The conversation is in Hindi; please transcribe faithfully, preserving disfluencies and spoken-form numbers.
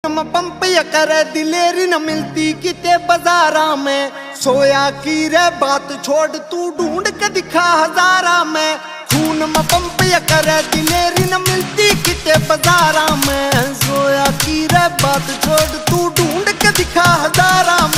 म पंप या करे दिलेरी न मिलती किते बाजारा में। सोया की रे बात छोड़ तू ढूंढ के दिखा हजारा में। खून म पंप या करे दिलेरी न मिलती किते बाजारा में।